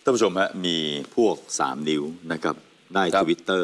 ท่านผู้ชมฮะมีพวก3 นิ้วนะครับได้Twitter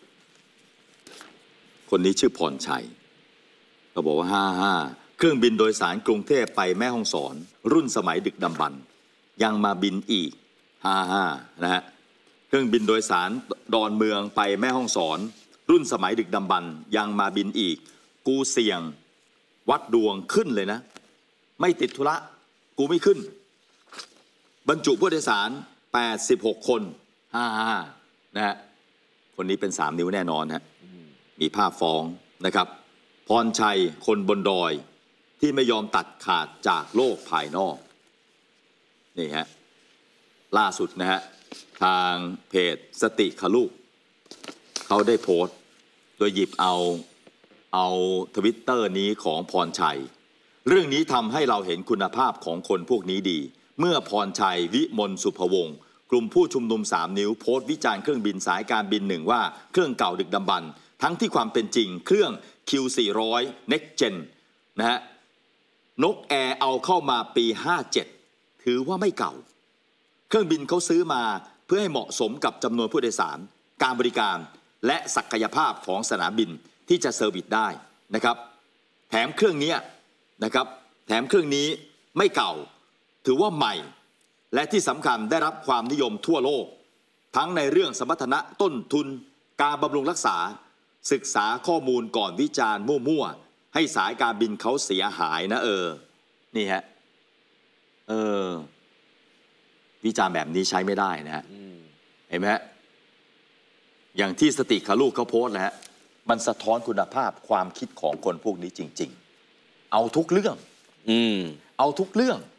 คนนี้ชื่อพรชัยเขาบอกว่า55เครื่องบินโดยสารกรุงเทพไปแม่ฮ่องสอนรุ่นสมัยดึกดำบรรพ์ยังมาบินอีก55นะฮะเครื่องบินโดยสารดอนเมืองไปแม่ฮ่องสอนรุ่นสมัยดึกดำบรรพ์ยังมาบินอีกกูเสี่ยงวัดดวงขึ้นเลยนะไม่ติดธุระกูไม่ขึ้นบรรจุผู้โดยสาร86 คน55นะฮะคนนี้เป็น3 นิ้วแน่นอนฮะมีภาพฟ้องนะครับพรชัยคนบนดอยที่ไม่ยอมตัดขาดจากโลกภายนอกนี่ฮะล่าสุดนะฮะทางเพจสติขลูกเขาได้โพสต์โดยหยิบเอาTwitterนี้ของพรชัยเรื่องนี้ทำให้เราเห็นคุณภาพของคนพวกนี้ดีเมื่อพรชัยวิมลสุภวงศ์กลุ่มผู้ชุมนุม3 นิ้วโพสต์วิจารณ์เครื่องบินสายการบิน1ว่าเครื่องเก่าดึกดำบรรพ์ทั้งที่ความเป็นจริงเครื่อง Q400 Next Gen นะฮะนกแอร์เอาเข้ามาปี57ถือว่าไม่เก่าเครื่องบินเขาซื้อมาเพื่อให้เหมาะสมกับจำนวนผู้โดยสารการบริการและศักยภาพของสนามบินที่จะเซอร์วิสได้นะครับแถมเครื่องนี้นะครับแถมเครื่องนี้ไม่เก่าถือว่าใหม่และที่สำคัญได้รับความนิยมทั่วโลกทั้งในเรื่องสมรรถนะต้นทุนการบำรุงรักษาศึกษาข้อมูลก่อนวิจารณ์มั่วๆให้สายการบินเขาเสียหายนะนี่ฮะวิจารณ์แบบนี้ใช้ไม่ได้นะฮะเห็นไหมฮะอย่างที่สติขาลูกเขาโพสต์นะฮะมันสะท้อนคุณภาพความคิดของคนพวกนี้จริงๆเอาทุกเรื่องเอาทุกเรื่อง